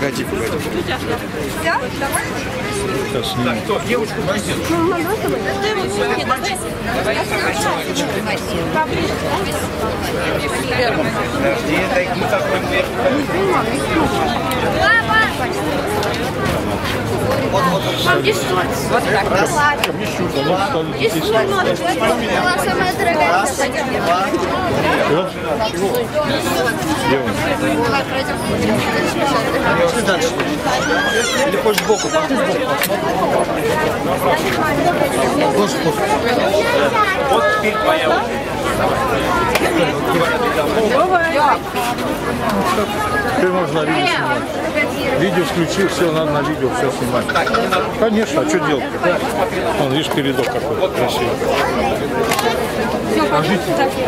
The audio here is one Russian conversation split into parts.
Погоди. Все? Давай. Девушку возьми. Мам, и что? Вот так. И что? Была самая дорогая. Или хочешь сбоку? Вот теперь твоя очередь. Теперь можно видео снимать. Видео включил, все, надо на видео все снимать. Конечно, а что делать? Вон, видишь, передок какой красивый. Проходите.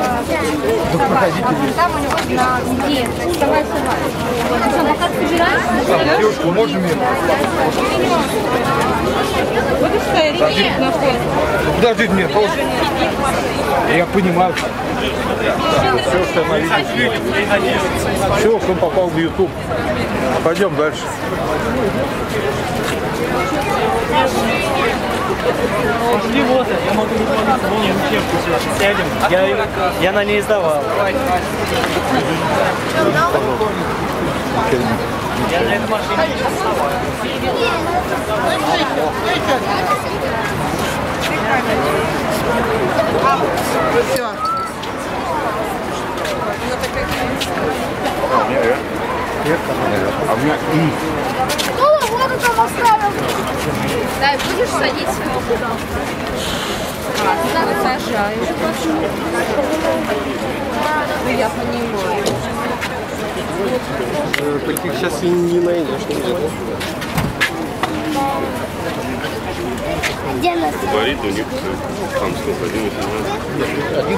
Там у него на где? Давай, самокат собираешь? Девушку, можно мне? Будешь стоять? Нет. Подожди мне, я понимаю. Все, что на видео. Все, что он попал в YouTube. Пойдем дальше. Пошли вот, я могу выполнить вон учебку сейчас сядем. Я на ней сдавал. Я на этой машине не сдавал. Все. А у меня Ну, вот там оставил. Дай, будешь садиться? Сажаю. Ну, я понимаю. Таких сейчас и не найдешь. Где нас? Говорит, у них там сколько, 1,18.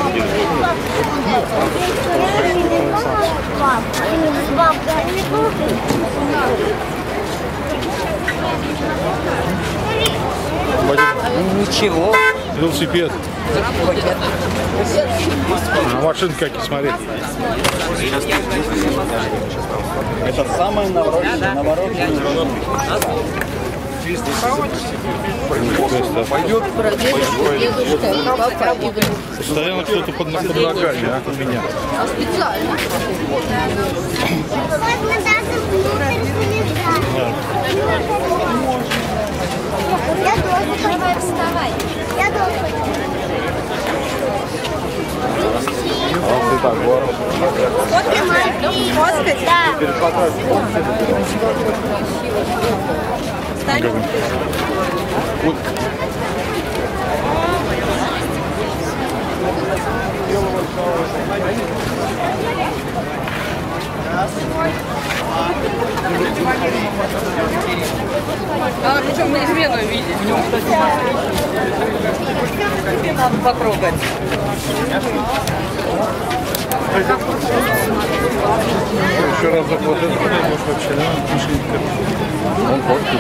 Ничего. велосипед. А машин какие, смотри. Это самое навороченное. Пойдет? Постоянно кто-то под ногами, а у меня. Специально. Я должен вставай. Я должен. А ты так, вот. Фоткать? Да. Встань. А причем на измену видеть. Надо потрогать. Еще раз заплатил, может вообще, да? Он фоткает.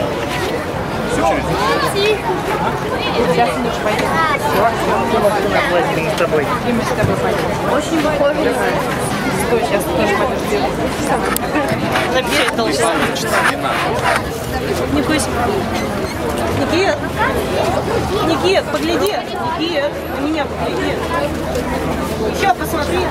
Сейчас лучше пойдем. Все, с тобой. И мы с тобой пойдем. Очень похоже. Стой, сейчас тоже пойдем. Набери толщину. Не бойся. Никит, Никит, погляди. Никит, на меня погляди. Еще посмотри.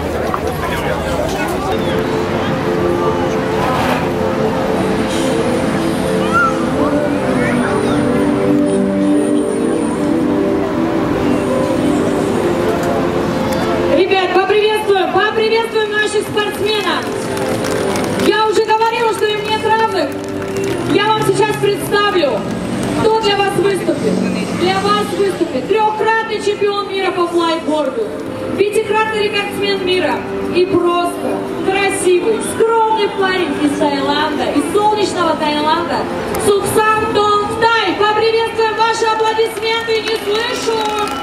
Ребят, поприветствуем наших спортсменов. Я уже говорила, что им нет равных. Я вам сейчас представлю, кто для вас выступит. Для вас выступит трехкратный чемпион мира по флайтборду, пятикратный рекордсмен мира и просто красивый, скромный парень из Таиланда, из солнечного Таиланда, Суксан Тонтай. Поприветствуем, ваши аплодисменты, не слышу.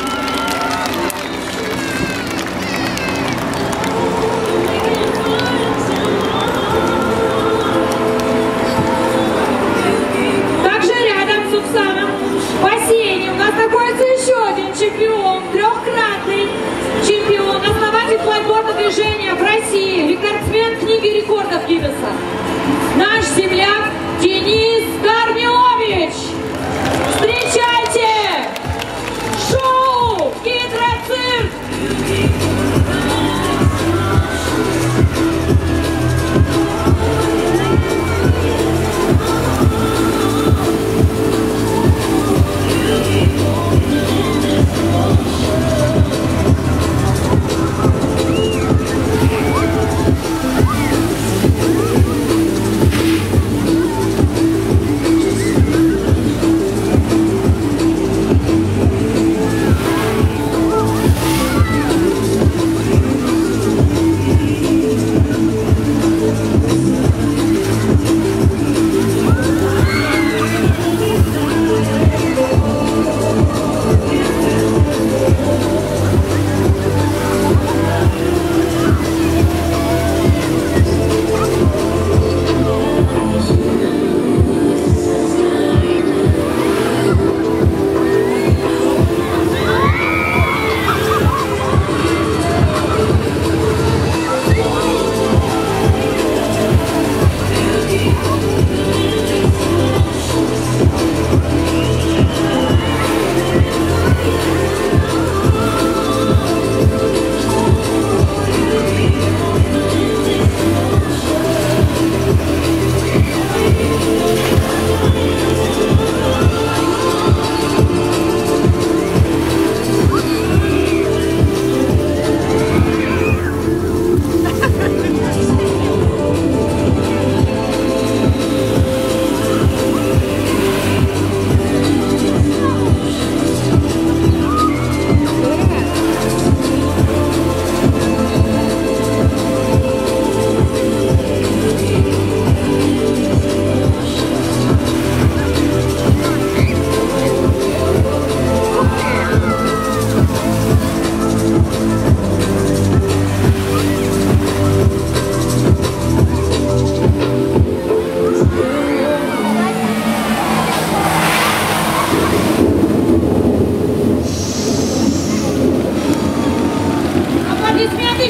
В бассейне у нас находится еще один чемпион, трехкратный чемпион, основатель флайтборда движения в России, рекордсмен книги рекордов Гиннесса. Наш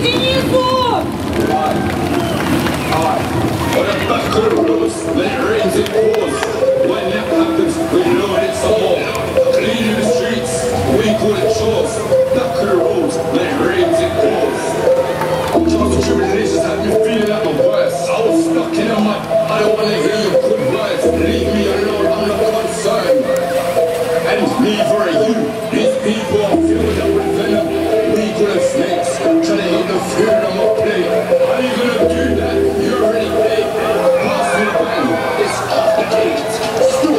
Денису! On the back of the roads, when it rains it pours. When that happens, we know it's a war. Cleaning the streets, we call it chores. Back of the roads, when it rains it pours. Trials and tribulations had me feeling like the worst. I was stuck in a mud, I don't wanna hear your good words. Leave me alone, I'm not concerned. And neither are you, these people are filled up with venom. We call them snakes, trying to eat the food on my plate. How you gonna do that? You already paid. Pass me the bang, it's after 8. Still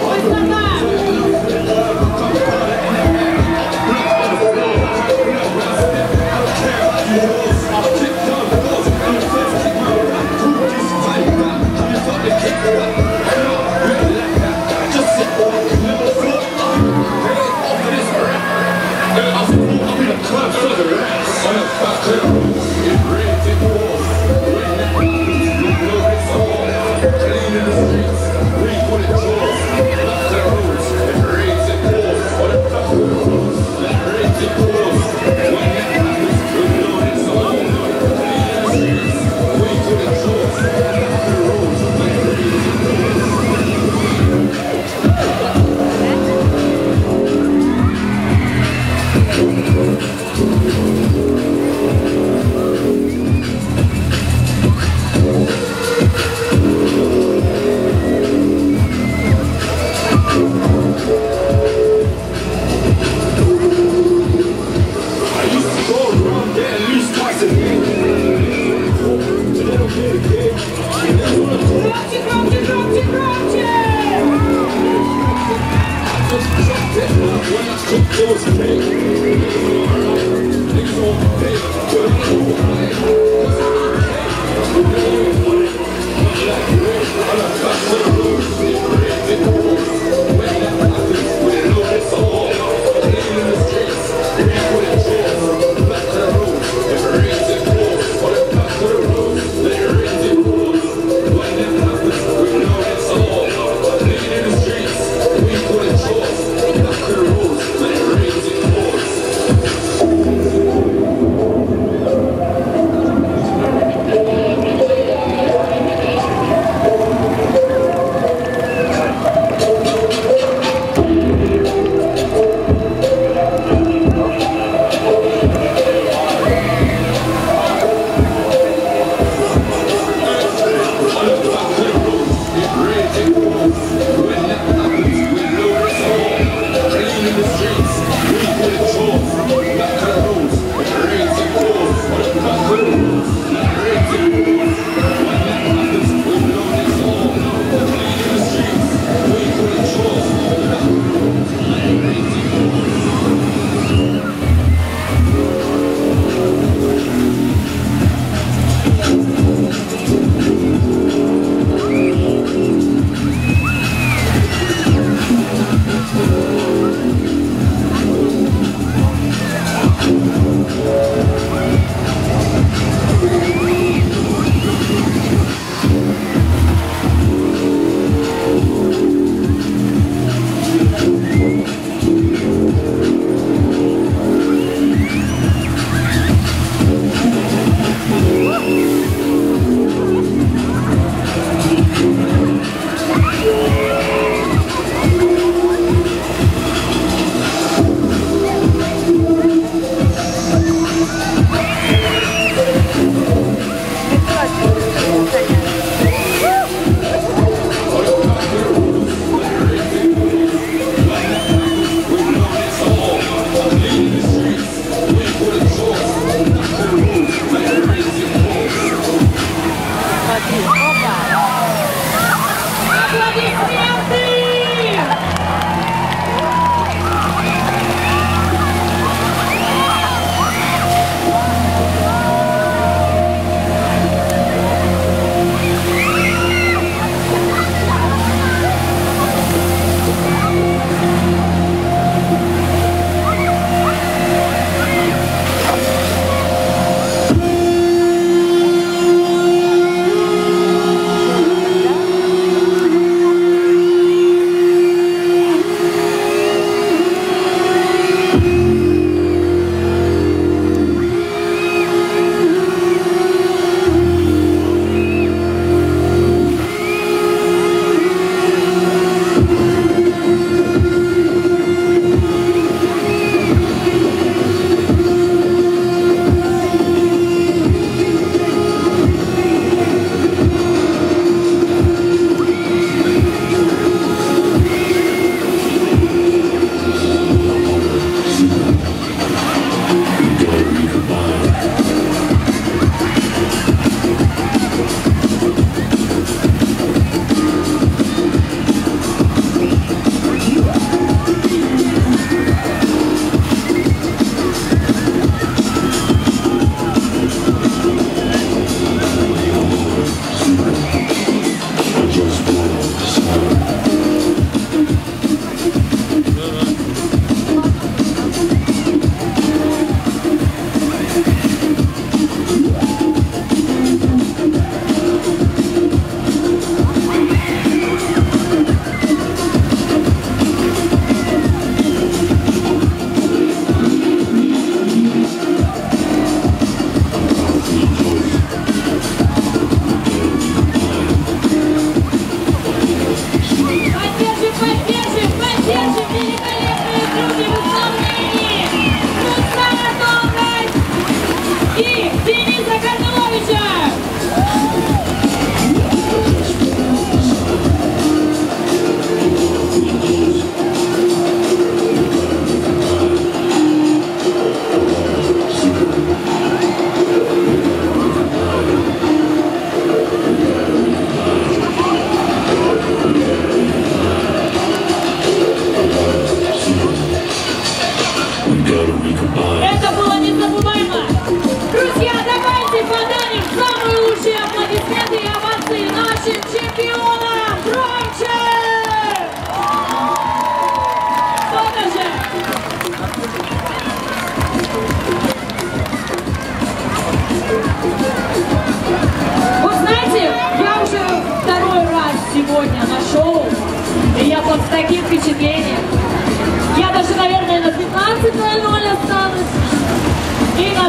Raise it.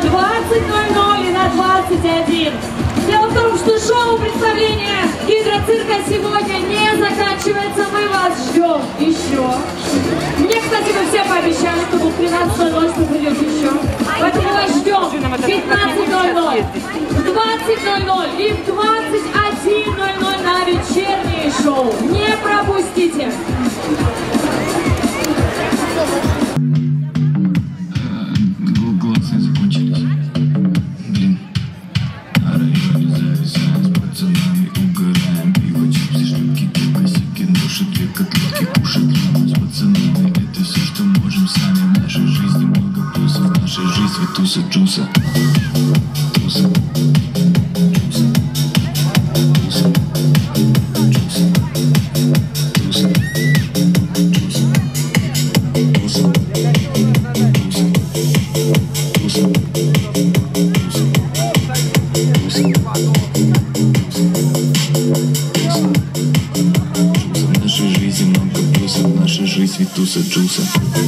20:00 и на 21. Дело в том, что шоу представления гидроцирка сегодня не заканчивается. Мы вас ждем еще. Мне, кстати, вы все пообещали, что в 13:00 что придет еще. Поэтому вас ждем в 15:00, в 20:00 и в 21:00 на вечернее шоу. Не пропустите. Глаза закончились. Блин. А районе зависаем с пацанами, угораем. Пиво, чипсы, шлюпки, косяки, души, две котлетки кушать. С пацанами это все, что можем сами. В нашей жизни много плюсов, в нашей жизни туса джуса. Туса. Туса джуса.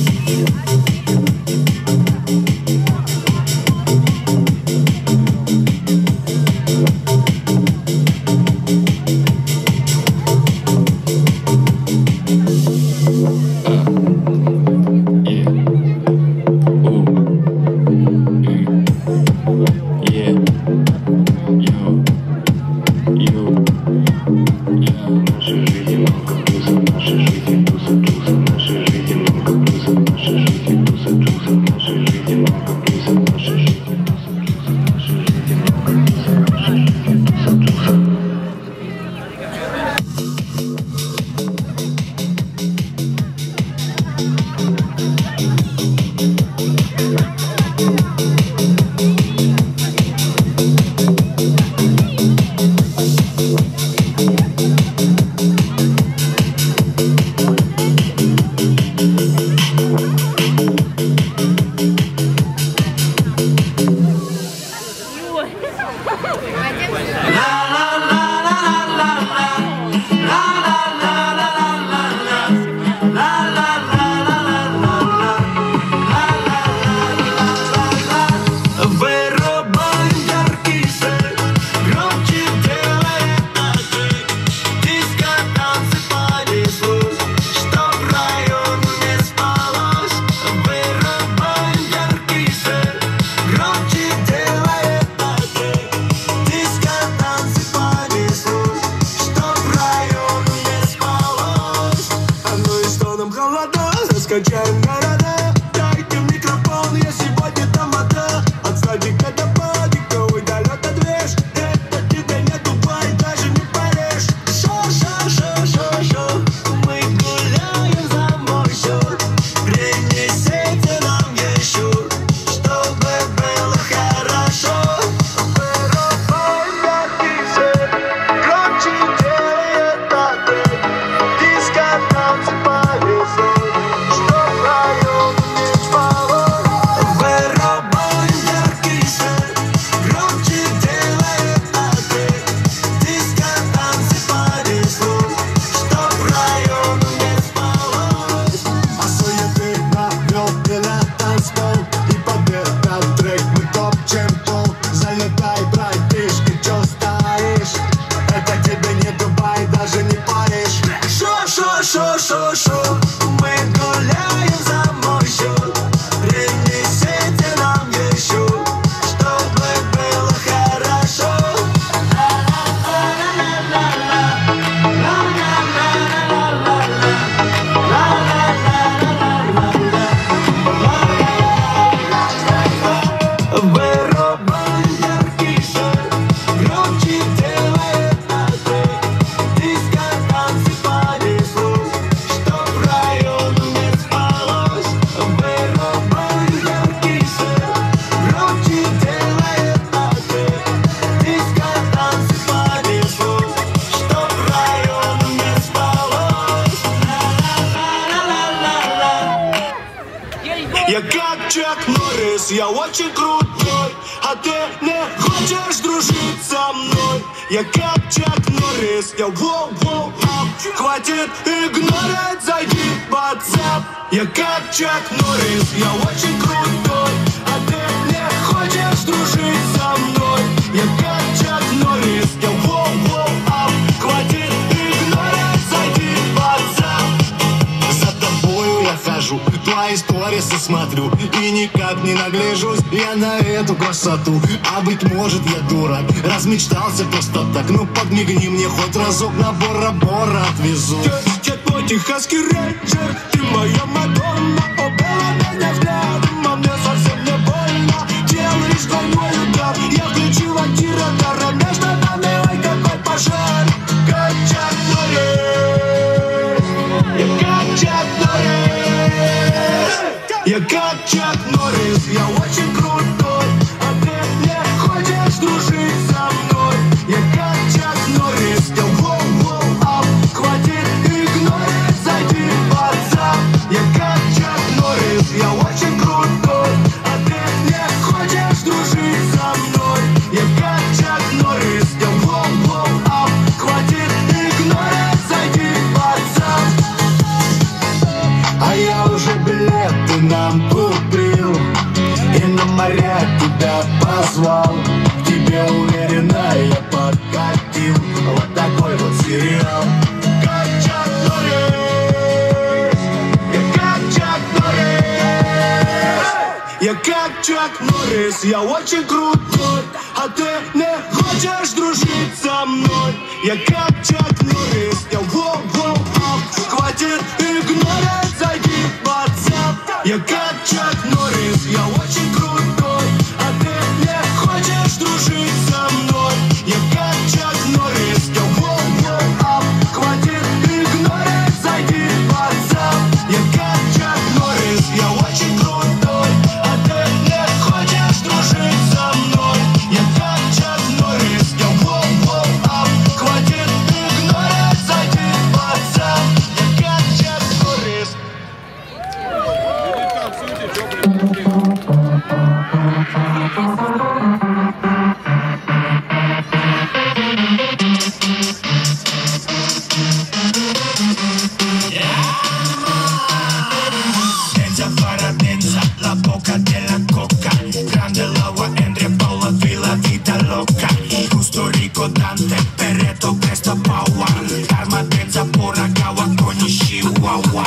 Качаем города, дайте микрофон, я сегодня тамада. От стадика до падика, удалёт отвешь. Это тебе не Дубай, даже не Париж. Шо, мы гуляем за мой счет. Принесите нам еще, чтобы было хорошо. Вырубай яркий свет, громче делай это трек. Диско, танцы, повесу. Шо, мы гуляем за мой счет. Принесите нам еще, чтобы было хорошо. Вырубай яркий свет, громче делай это трек. Диско, танцы, понеслось. Я как Чак Норрис, я очень крутой, а ты не хочешь дружить со мной. Я как Чак Норрис, я воу-воу-воу. Хватит игнорить, зайди в WhatsApp. Я как Чак Норрис, я очень крутой, а ты не хочешь дружить со мной. Я как Чак Норрис, я воу-воу-ап. Хватит игнорить, зайди в WhatsApp. За тобою я хожу, твои сторисы смотрю и никак не нагляжусь я на эту красоту. А быть может я дурак, размечтался просто так. Ну подмигни мне хоть разок, на Бора-Бора отвезу. Я твой техасский рейнджер, ты моя Мадонна. Убила меня взглядом, а мне совсем не больно. Делаешь двойной удар, я включил антирадар, а между нами, ой, какой пожар. Как Чак Норрис, я как Чак Норрис. Я как Чак Норрис, я очень крутой, а ты не хочешь дружить со мной. Я как Чак Норрис, я воу-воу-ап. Хватит игнорить, зайди в WhatsApp. Я как Чак Норрис, я очень крутой, а ты не хочешь дружить со мной. Я как Чак Норрис, я воу-воу-ап. Хватит игнорить, зайди в WhatsApp. А я уже билеты нам купил и на моря тебя позвал. К тебе уверенно я подкатил. Вот такой вот сериал. Как Чак Норрис, я как Чак Норрис. Я как Чак Норрис, я очень крутой, а ты не хочешь дружить со мной. Я как Чак Норрис, я воу-воу-ап. Хватит игнорить, зайди в WhatsApp. Я как Чак Норрис, я очень крутой, а ты не хочешь дружить со мной. Я как Чак Норрис, я воу-воу-ап. Хватит игнорить, зайди в WhatsApp. Я как Чак Норрис, я очень крутой, а ты не хочешь дружить со мной. Я как Чак Норрис, я воу-воу-ап. Хватит игнорить, зайди в WhatsApp. Я как Чак Норрис. Denza Faradenza, la bocca della coca. Grande l'uovo, Andre Paula, Villa, vita loca. Gusto rico, Dante, Pereto, Presto, Power. Karma, Denza, pura gawa, koni, chihuahua.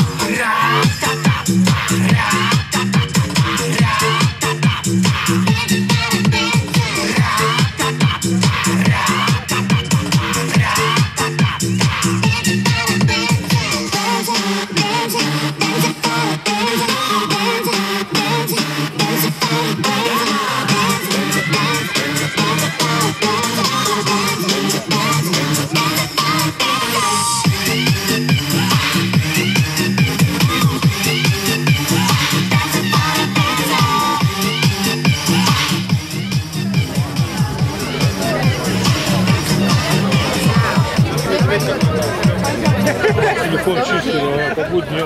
Телефон чистый, а побудь днем.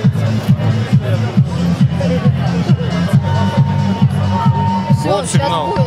Вот сигнал.